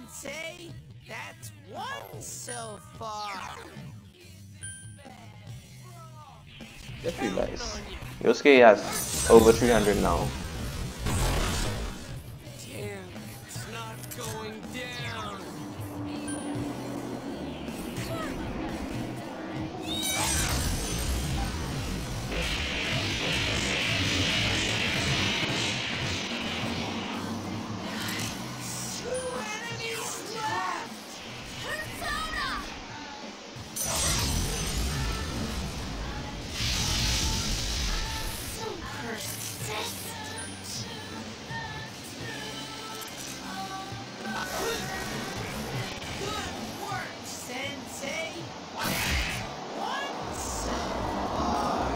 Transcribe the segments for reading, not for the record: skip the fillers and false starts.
Sensei, that's one so far. Just Counting realized on you. Yosuke has over 300 now. Damn, it's not going down. Two enemies left. Persona. So persistent. Good work, Sensei. One so far.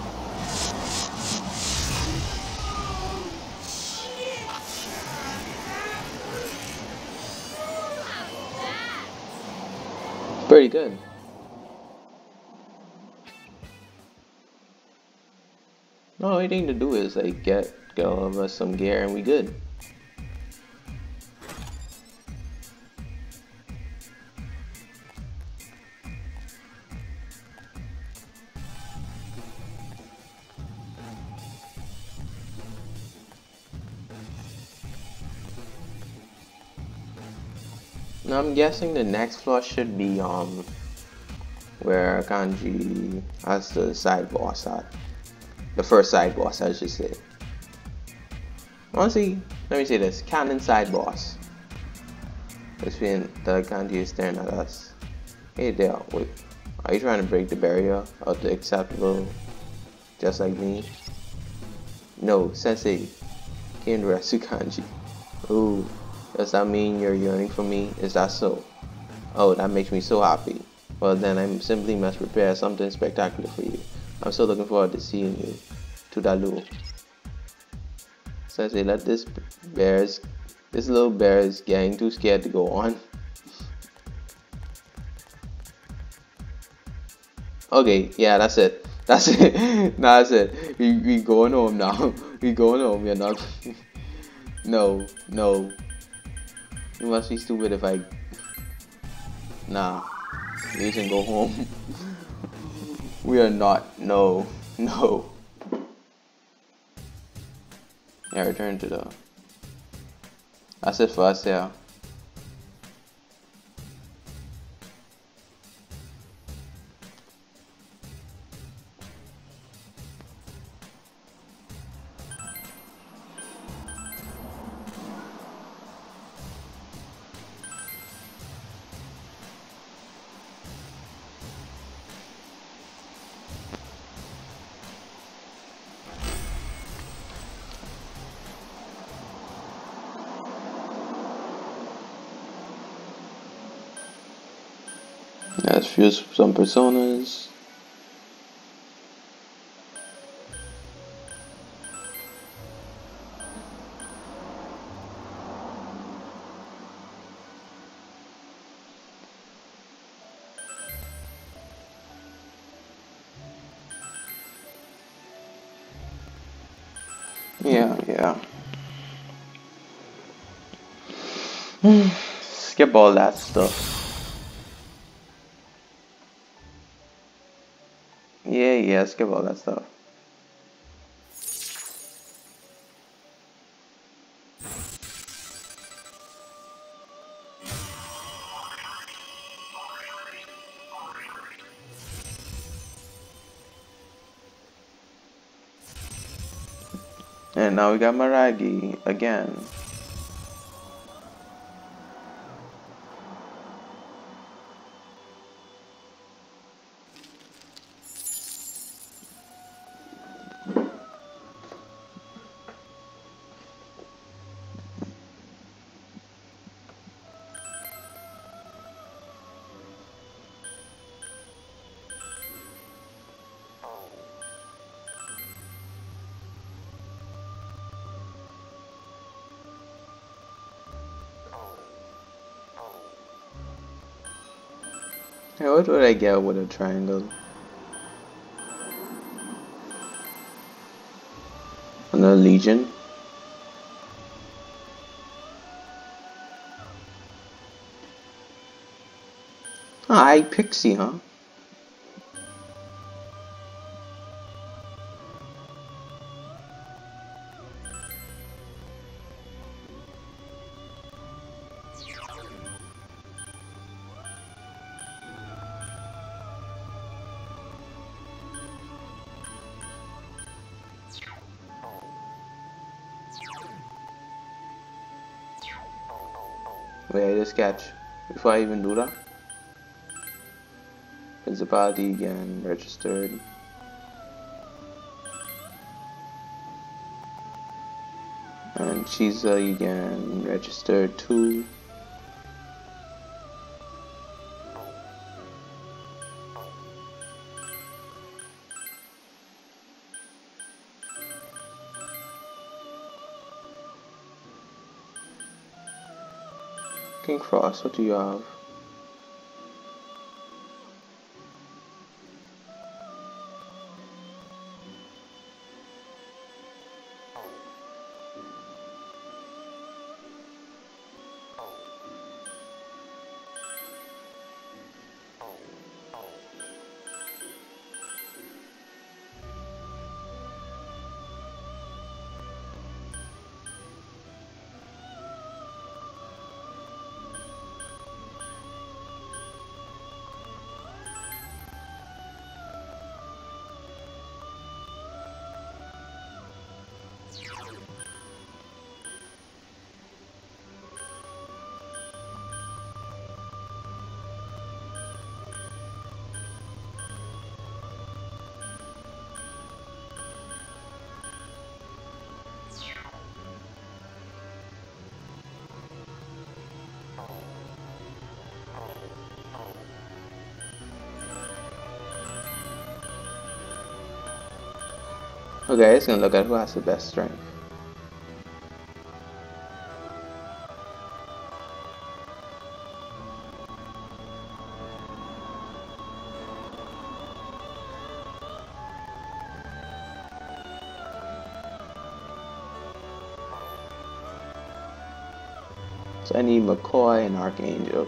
Pretty good. No, only thing to do is like get all of us some gear and we good. Now I'm guessing the next floor should be where Kanji has the side boss at. The first side boss, I should say. Honestly, let me say this: canon side boss. It's been the Kanji is staring at us. Hey there, wait. Are you trying to break the barrier of the acceptable, just like me? No, Sensei came to rescue Kanji. Ooh, does that mean you're yearning for me? Is that so? Oh, that makes me so happy. Well then, I simply must prepare something spectacular for you. I'm so looking forward to seeing you. Toodaloo. Sensei, let this little bear is getting too scared to go on. Okay, yeah, that's it. That's it. Nah, that's it. We going home now. We going home. We're not. No, no. You must be stupid if I. Nah. We can go home. We are not. No. No. Yeah, return to the. That's it for us, yeah. Let's fuse some personas. Yeah, yeah. Skip all that stuff. Yeah, yeah, skip all that stuff. And now we got Maragi again. Hey, what would I get with a triangle? Another Legion? Hi, Pixie, huh? Wait, I just catch. Before I even do that, Principality again registered. And Chiza again registered too. King Frost, what do you have? Okay, it's gonna look at who has the best strength. So I need McCoy and Archangel.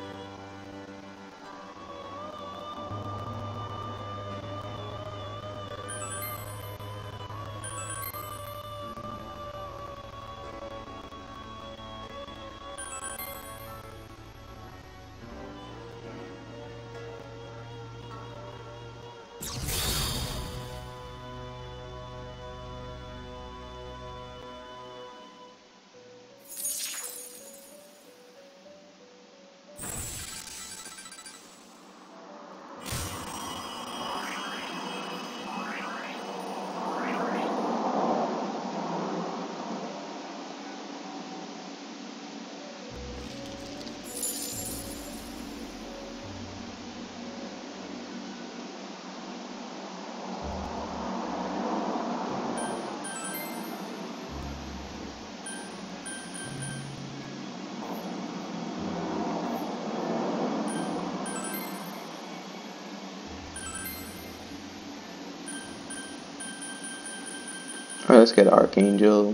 Alright, let's get Archangel.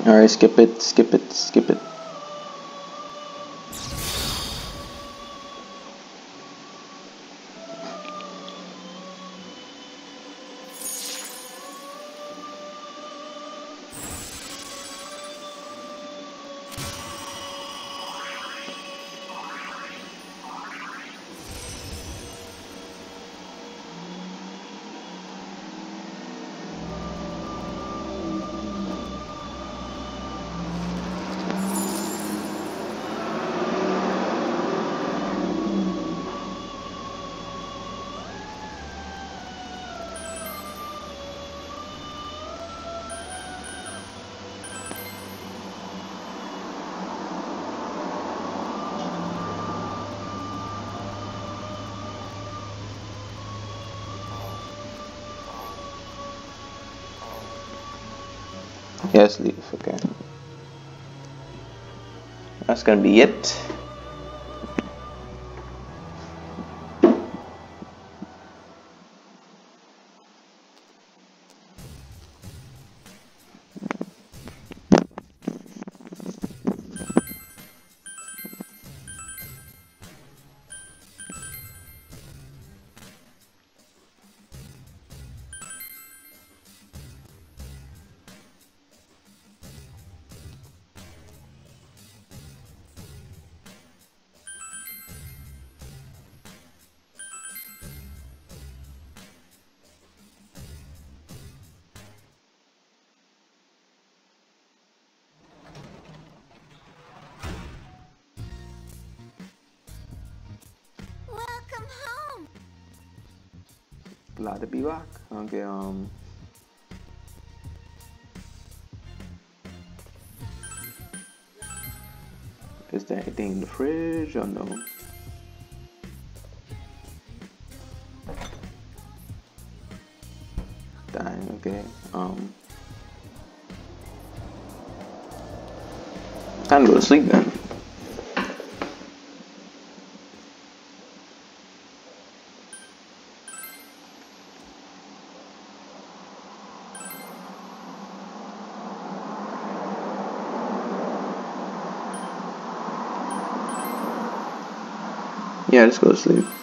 Alright, skip it, skip it, skip it. Yes, leave. Okay. That's gonna be it. Welcome home. Glad to be back. Okay, is there anything in the fridge or no? Dang, okay. Time to go to sleep then. Yeah, let's go to sleep.